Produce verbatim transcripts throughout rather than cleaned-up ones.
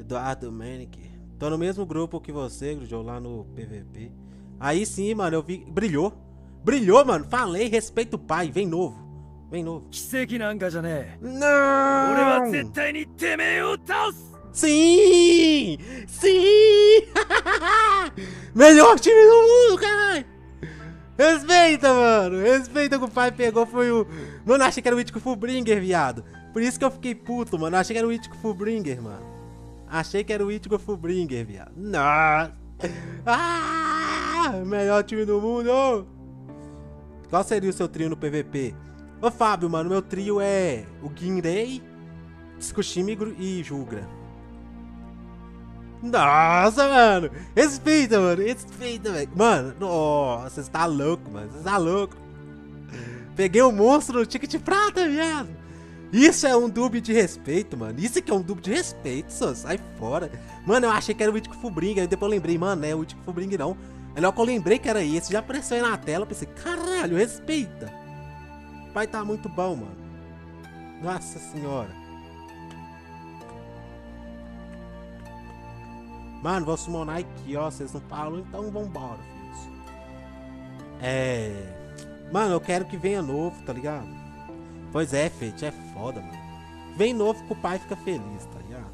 Eduardo Manic. Tô no mesmo grupo que você, Grujou, lá no P V P. Aí sim, mano, eu vi. Brilhou. Brilhou, mano. Falei, respeita o pai. Vem novo. Vem novo. Não! Sim! Sim! Melhor time do mundo, caralho! Respeita, mano! Respeita que o pai pegou, foi o... Mano, achei que era o Ichigo Fullbringer, viado. Por isso que eu fiquei puto, mano. Achei que era o Ichigo Fullbringer, mano. Achei que era o Ichigo Fullbringer, viado. Nossa! Ah! Melhor time do mundo! Qual seria o seu trio no P V P? Ô, Fábio, mano, meu trio é o Ginrei, Tsukushima e Jugra. Nossa, mano! Respeita, mano! Respeita, velho! Mano, nossa, você tá louco, mano! Você tá louco! Peguei o monstro no ticket de prata, viado! Isso é um dúbio de respeito, mano! Isso aqui é um dúbio de respeito, só sai fora! Mano, eu achei que era o Ichigo Fullbringer, aí depois eu lembrei, mano, não é o Ichigo Fullbringer não. Aí logo que eu lembrei que era esse, já apareceu aí na tela, eu pensei, caralho, respeita! O pai tá muito bom, mano! Nossa senhora! Mano, vou summonar aqui, ó. Vocês não falam, então vambora, filhos. É... Mano, eu quero que venha novo, tá ligado? Pois é, Fate, é foda, mano. Vem novo que o pai fica feliz, tá ligado?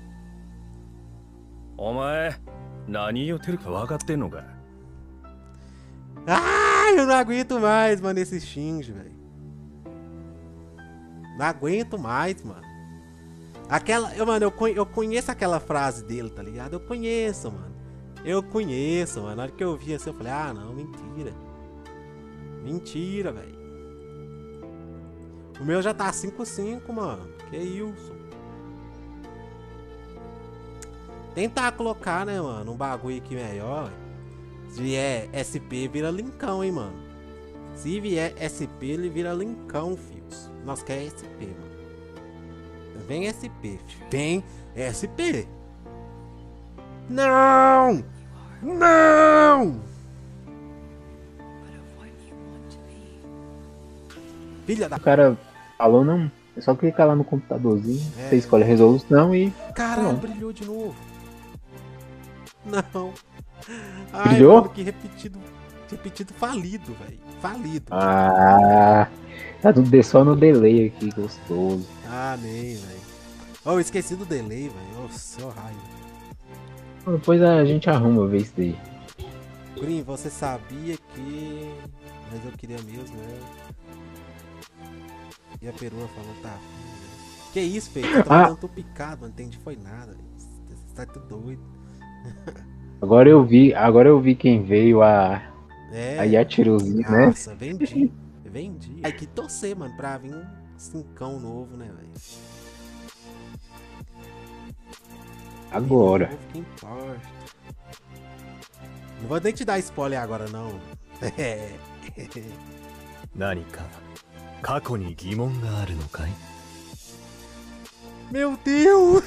Ai, eu não aguento mais, mano, esse Shinji, velho. Não aguento mais, mano. Aquela, eu, mano, eu, conhe, eu conheço aquela frase dele, tá ligado? Eu conheço, mano. Eu conheço, mano. Na hora que eu vi assim, eu falei, ah, não, mentira. Mentira, velho. O meu já tá cinco cinco, mano. Que isso? Tentar colocar, né, mano, um bagulho aqui melhor. Se vier S P, vira Lincão, hein, mano. Se vier S P, ele vira Lincão, fios. Nós quer S P, mano. Vem S P, vem S P. Não! Não! Filha da... O cara falou, não, é só clicar lá no computadorzinho, É. você escolhe a resolução e... Caralho, Não. brilhou de novo. Não. Ai, Brilhou? mano, que repetido, repetido falido, velho. Falido. Ah, tá tudo de- só no delay aqui, gostoso. Ah, nem, velho. Oh, eu esqueci do delay, velho. Nossa, oh, raiva. Depois a gente arruma ver isso daí. Green, você sabia que... Mas eu queria mesmo, né? E a perua falou, tá. Filho. Que isso, feio? Eu tô Ah. falando, tô picado, mano. Não entendi foi nada. Você tá tudo doido. Agora eu vi, agora eu vi quem veio, a, É. a Yatiruzinho, né? Nossa, vendi. Vendi. Aí que torcer, mano, pra vir um cincão novo, né, velho? Agora. Novo que importa. Não vou nem te dar spoiler agora, não. É. 何か過去に疑問があるのかい？ Meu Deus!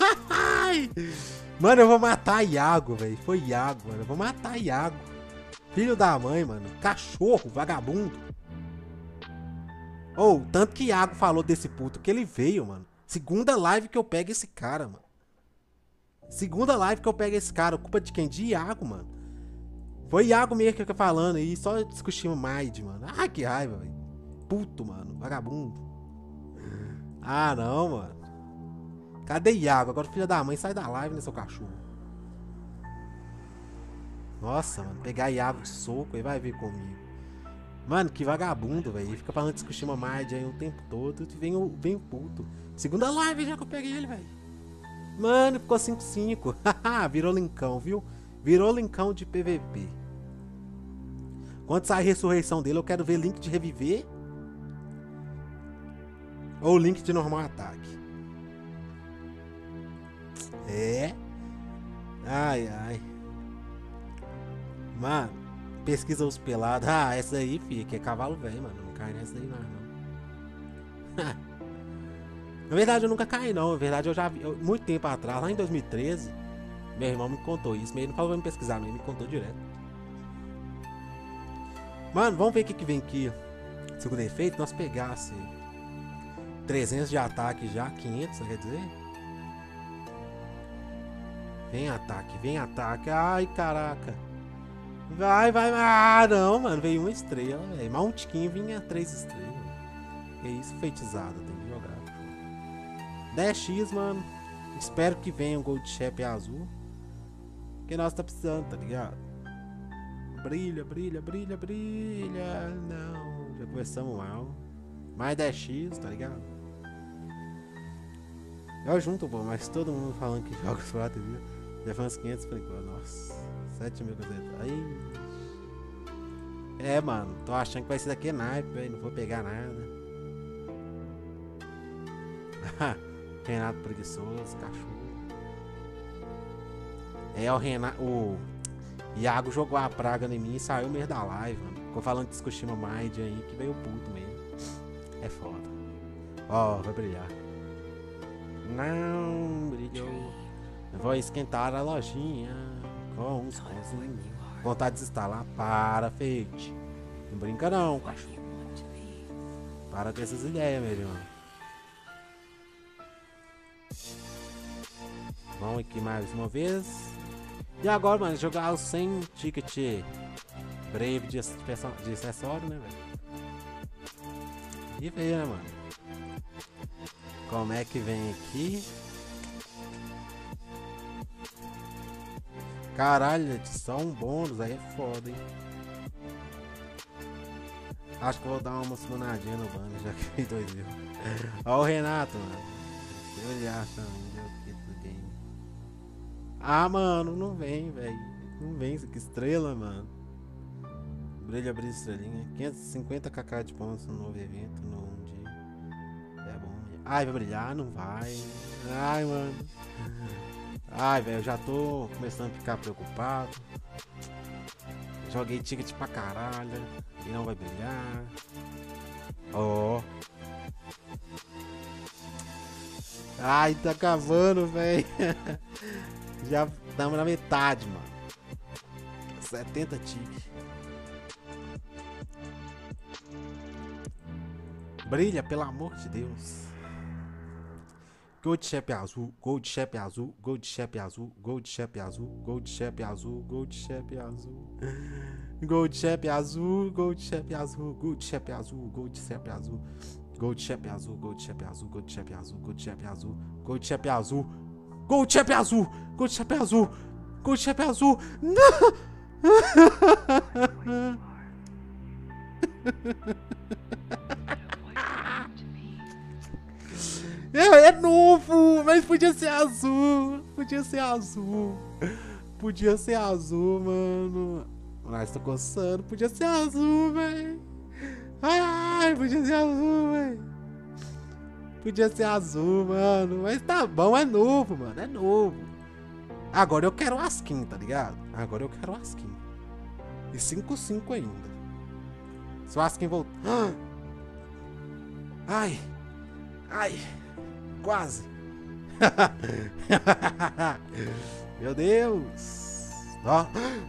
Mano, eu vou matar Iago, velho. Foi Iago, mano. Eu vou matar Iago. Filho da mãe, mano. Cachorro, vagabundo. Ou, oh, tanto que Iago falou desse puto que ele veio, mano. Segunda live que eu pego esse cara, mano. Segunda live que eu pego esse cara. Culpa de quem? De Iago, mano. Foi Iago mesmo que eu tô falando aí. Só discutimos Maid, mano. Ah, que raiva, velho. Puto, mano. Vagabundo. Ah, não, mano. Cadê Iago? Agora, filha da mãe, sai da live, né, seu cachorro? Nossa, mano. Pegar Iago de soco, aí vai vir comigo. Mano, que vagabundo, velho. Fica falando de Tsukushima Maid aí o tempo todo. E vem o, vem o puto. Segunda live já que eu peguei ele, velho. Mano, ficou cinco cinco. Virou lincão, viu? Virou lincão de P V P. Quando sair a ressurreição dele, eu quero ver link de reviver. Ou link de normal ataque. É. Ai, ai. Mano, pesquisa os pelados. Ah, essa aí, filha, que é cavalo velho, mano. Não cai nessa aí, não. Na verdade, eu nunca caí, não. Na verdade, eu já vi. Eu, muito tempo atrás, lá em dois mil e treze, meu irmão me contou isso. Mas ele não falou pra me pesquisar, não. Ele me contou direto. Mano, vamos ver o que, que vem aqui. Segundo efeito, nós pegasse trezentos de ataque já, quinhentos, quer dizer? Vem ataque, vem ataque. Ai, caraca. Vai, vai. Ah, não, mano. Veio uma estrela, velho. Mas um tiquinho vinha três estrelas. Que isso, feitizado. Tem que jogar. dez x, mano. Espero que venha um Gold Shep azul. Que nós tá precisando, tá ligado? Brilha, brilha, brilha, brilha. Não, já começamos mal. Mais dez x, tá ligado? Eu junto, pô, mas todo mundo falando que joga os quatro, viu? Já foi uns quinhentos por enquanto. Nossa, sete mil cruzeiro. Aí. É, mano, tô achando que vai ser daqui naipe, velho. Não vou pegar nada. Renato preguiçoso, cachorro. É, o Renato. O Iago jogou a praga em mim e saiu mesmo da live, mano. Ficou falando de Tsukushima Mind aí, que veio puto mesmo. É foda. Ó, oh, vai brilhar. Não, brilhou. Vou esquentar a lojinha com uns pãozinhos. Vontade de desinstalar. Para, Fate. Não brinca não, cachorro. Para com essas ideias, meu irmão. Vamos aqui mais uma vez. E agora, mano, jogar o sem ticket breve de, de acessório, né, velho? E ver, né, mano? Como é que vem aqui? Caralho, só um bônus aí é foda, hein? Acho que vou dar uma sunadinha no bando, já que fez dois mil. Ó o Renato, mano. Ele acha ainda do game. Ah, mano, não vem, velho. Não vem isso aqui, estrela, mano. Brilha, brilha, estrelinha. quinhentos e cinquenta kk de pontos no novo evento, no um dia. É bom. Ai, vai brilhar? Não vai. Ai, mano. Ai, velho, eu já tô começando a ficar preocupado. Joguei ticket pra caralho e não vai brilhar. Ó. Oh. Ai, tá acabando, velho. Já estamos na metade, mano. setenta tickets. Brilha, pelo amor de Deus. Gold Shep azul, Gold Shep azul, Gold Shep azul, Gold Shep azul, Gold Shep azul, Gold Shep azul, Gold Shep azul, Gold Shep azul, Gold Shep azul, Gold Shep azul, Gold Shep azul, Gold Shep azul, Gold Shep azul, Gold Shep azul, Gold Shep azul, Gold Shep azul, Gold Shep azul, Gold Shep azul. Não! É, é novo, mas podia ser azul. Podia ser azul. Podia ser azul, mano. Mas tô coçando. Podia ser azul, velho. Ai, podia ser azul, velho. Podia ser azul, mano. Mas tá bom, é novo, mano. É novo. Agora eu quero a skin, tá ligado? Agora eu quero a skin. E cinco cinco ainda. Se o Askin voltar. Ai. Ai. Quase. Meu Deus. Ó.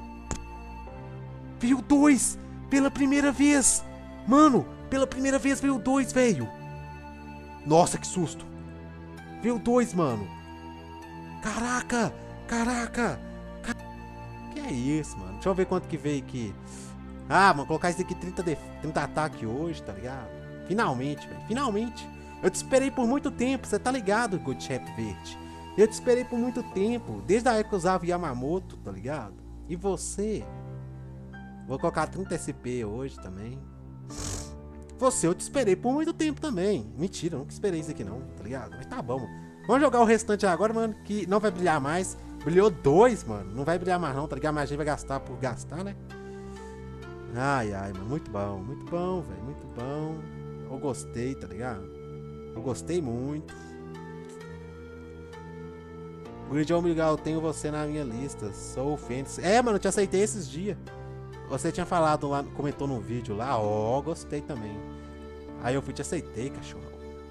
Veio dois. Pela primeira vez. Mano, pela primeira vez veio dois, velho. Nossa, que susto. Veio dois, mano. Caraca. Caraca. Que é isso, mano? Deixa eu ver quanto que veio aqui. Ah, mano, colocar isso aqui trinta, de... trinta ataque hoje, tá ligado? Finalmente, velho. Finalmente. Eu te esperei por muito tempo, você tá ligado, Gold Shep Verde? Eu te esperei por muito tempo, desde a época que eu usava Yamamoto, tá ligado? E você? Vou colocar trinta S P hoje também. Você, eu te esperei por muito tempo também. Mentira, eu nunca esperei isso aqui não, tá ligado? Mas tá bom. Vamos jogar o restante agora, mano, que não vai brilhar mais. Brilhou dois, mano. Não vai brilhar mais não, tá ligado? Mas a gente vai gastar por gastar, né? Ai, ai, mano. Muito bom, muito bom, velho. Muito bom. Eu gostei, tá ligado? Eu gostei muito. Gridion Miguel, eu tenho você na minha lista. Sou o Fênix. É, mano, eu te aceitei esses dias. Você tinha falado lá, comentou no vídeo lá. Ó, oh, gostei também. Aí eu fui te aceitei, cachorro.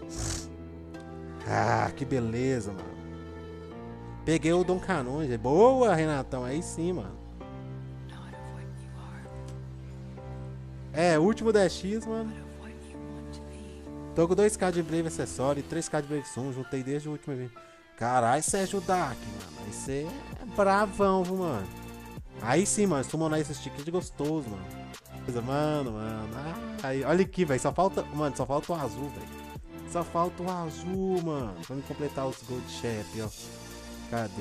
Ah, que beleza, mano. Peguei o Dom Canonge. Boa, Renatão. Aí sim, mano. É, último dez x, mano. Tô com dois k de Brave acessório e três k de Brave Sun. Juntei desde o último evento. Caralho, Sérgio Dark, mano. Isso é bravão, viu, mano. Aí sim, mano, summonar esse stick de gostoso, mano. Coisa, mano, mano. Ai, olha aqui, velho. Só falta. Mano, só falta o azul, velho. Só falta o azul, mano. Vamos completar os Gold Chap, ó. Cadê?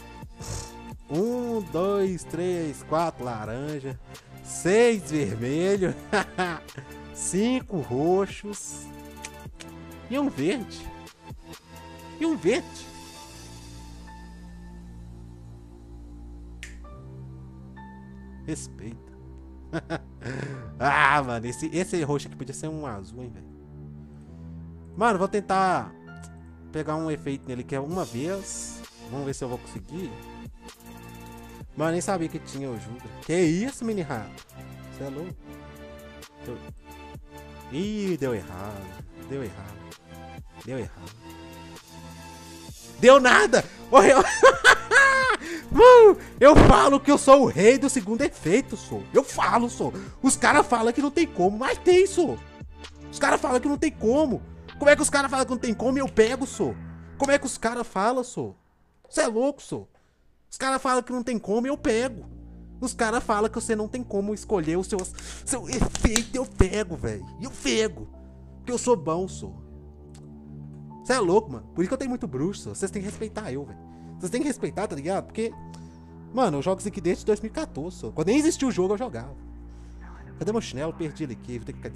Um, dois, três, quatro laranja. Seis vermelho. Cinco roxos. E um verde. E um verde. Respeita. Ah, mano, esse, esse roxo aqui podia ser um azul, hein, velho. Mano, vou tentar pegar um efeito nele que é uma vez. Vamos ver se eu vou conseguir. Mano, nem sabia que tinha o Juga. Que isso, mini rato? Você é louco? Eu... Ih, deu errado. Deu errado. Deu errado. Deu nada! Morreu! Mano, eu falo que eu sou o rei do segundo efeito, sou. Eu falo, sou. Os caras falam que não tem como, mas tem, sou. Os caras falam que não tem como. Como é que os caras falam que não tem como e eu pego, sou? Como é que os caras falam, sou? Você é louco, sou. Os caras falam que não tem como e eu pego. Os caras falam que você não tem como escolher o seu, seu efeito e eu pego, velho. E eu pego. Porque eu sou bom, sou. Você é louco, mano. Por isso que eu tenho muito bruxo, sou. Vocês têm que respeitar eu, velho. Vocês têm que respeitar, tá ligado? Porque, mano, eu jogo isso aqui desde dois mil e quatorze, só. Quando nem existia o jogo, eu jogava. Cadê meu chinelo? Perdi ele aqui. Vou ter que